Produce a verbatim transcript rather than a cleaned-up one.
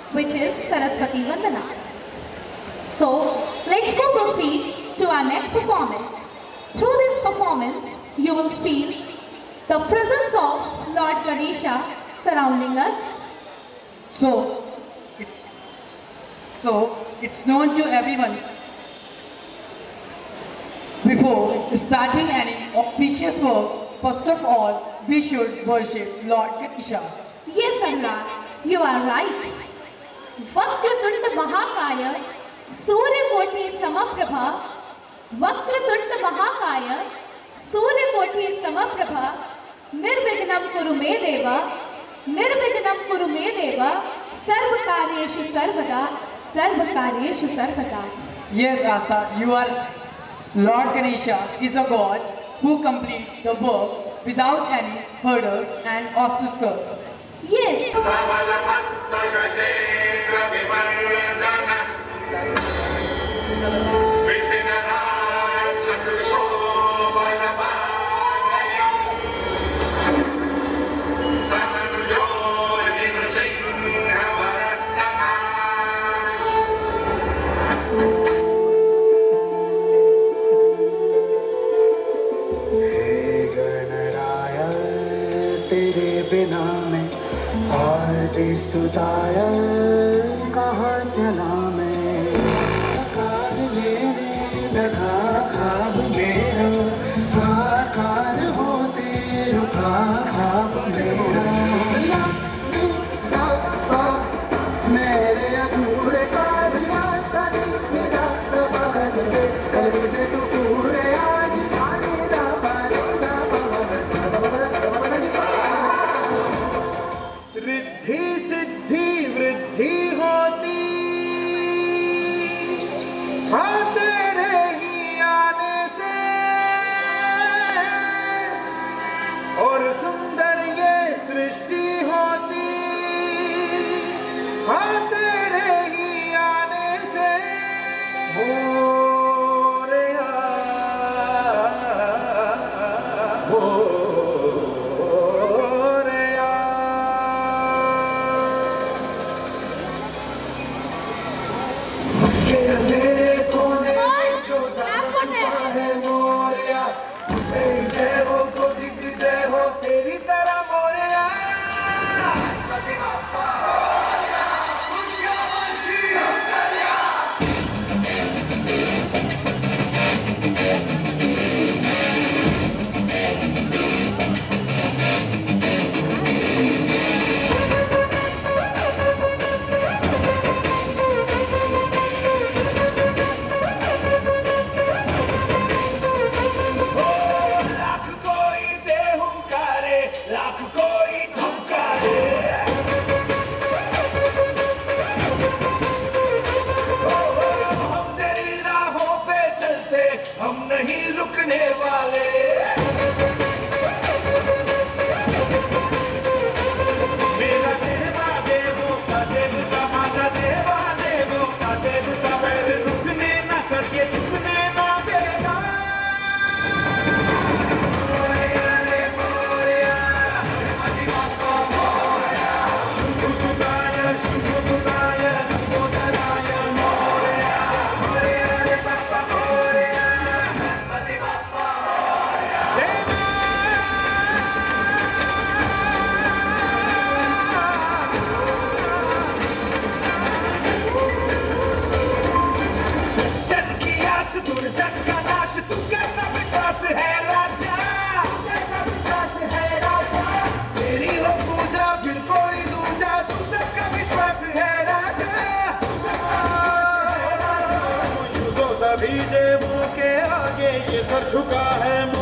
which is Saraswati Vandana. So, let's go proceed to our next performance. Through this performance, you will feel the presence of Lord Ganesha surrounding us. So, it's, so it's known to everyone. Before starting any auspicious work, first of all, we should worship Lord Ganesha. Yes, Anurag, you are right. Vakrtunda Mahakaya, Surya Koti Samaprabha, Vakrtunda Mahakaya, Surya Koti Samaprabha, Nirvignam Kuru Me Deva, Nirvignam Kuru Me Deva, Sarvakaryeshu Sarvada, Sarvakaryeshu Sarvada. Yes, Asta, you are. Lord Ganesha is a god who completes the work without any hurdles and obstacles. Yes. बिना मैं और स्तुताया कहाँ चला मैं साकार लेने लगा ख्वाब मेरा साकार होते रुका ख्वाब मेरा मेरे अधूरे कार्य सभी मेरा दबाद दे कर दे तू पूरे आज सारे दबाद रिद्धि सिद्धि वृद्धि होती हाँ तेरे ही आने से और सुंदर ये सृष्टि होती हाँ तेरे ही आने से हो रे हो मेरे कोने में जो दाना है मोरिया उसे जय हो तो दिख जय हो तेरी तरह मोरिया सभी देवों के आगे ये सर झुका है।